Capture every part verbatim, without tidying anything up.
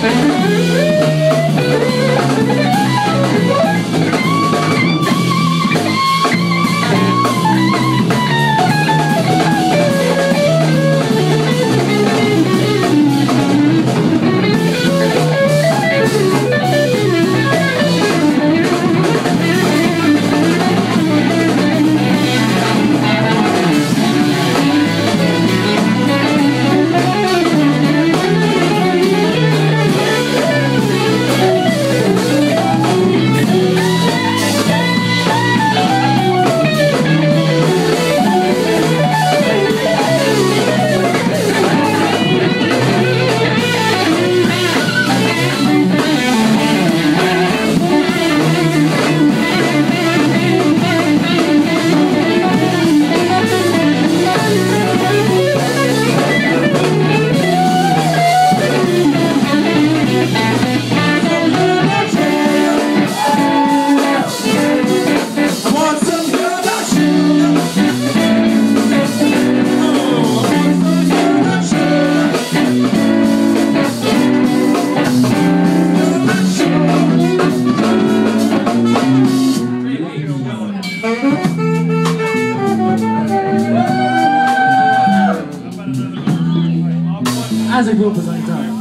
As a group, as I time.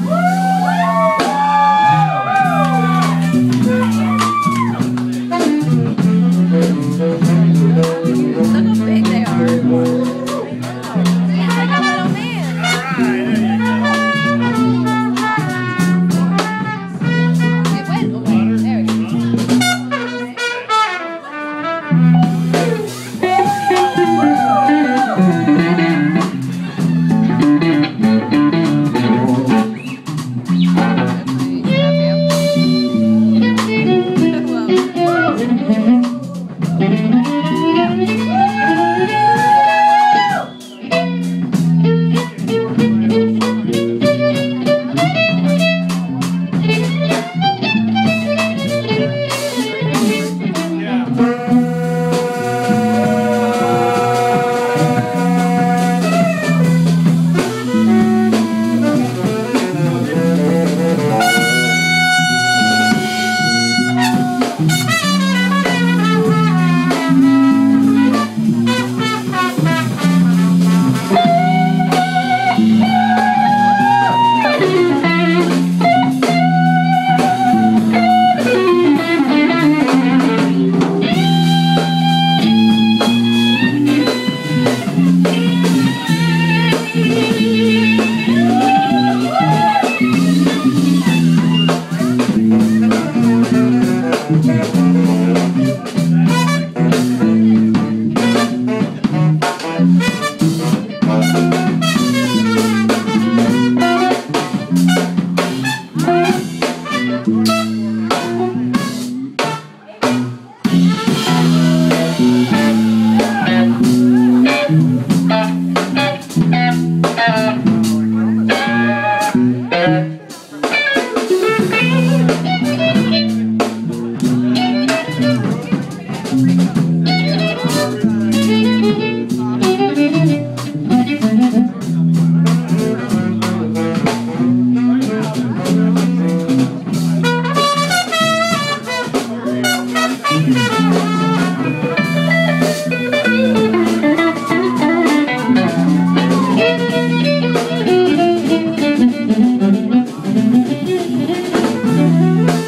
Look how big they are. He's like a little man. It went away. There we go. Thank you.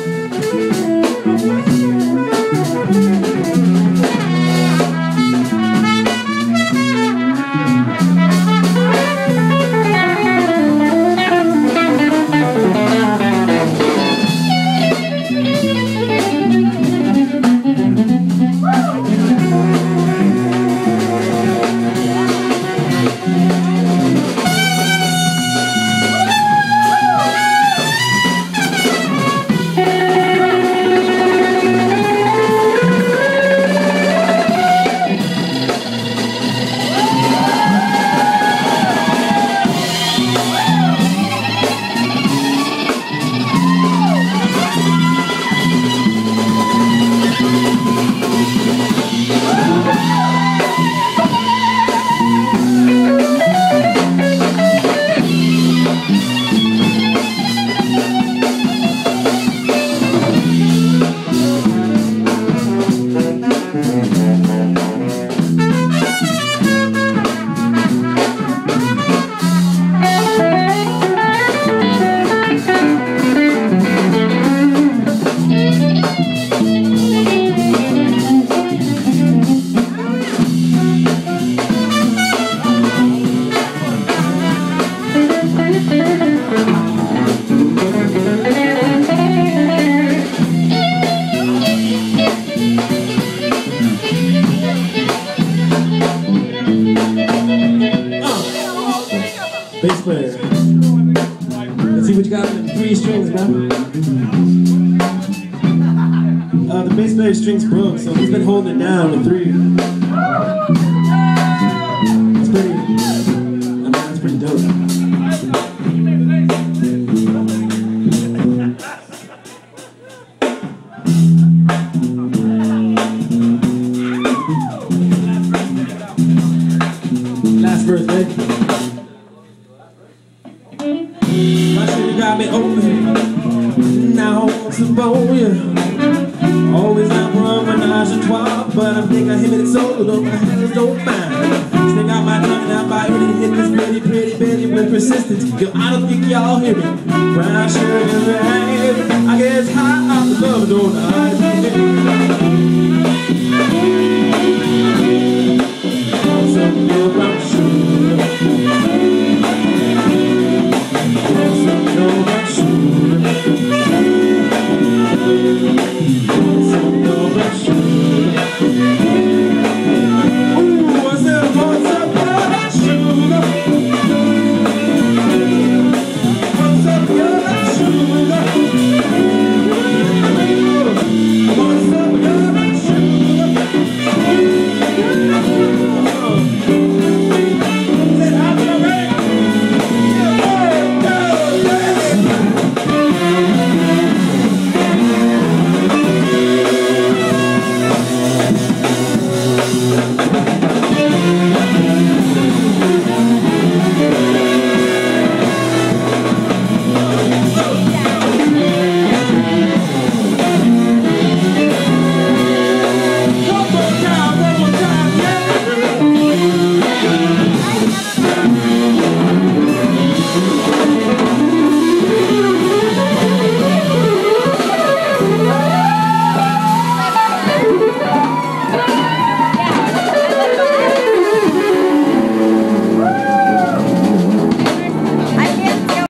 these strings, man. Uh, the bass player strings broke, so he's been holding it down with three. It's pretty, I mean, that's pretty dope. Last verse, baby. My shit got me open. Now I want some bone, yeah. Always out for a menage a trois, but I think I hit it solo. My hands don't mind. Stick out my tongue and I bite when hit this pretty, pretty baby with persistence. Yo, I don't think y'all hear me. Brown sugar, right?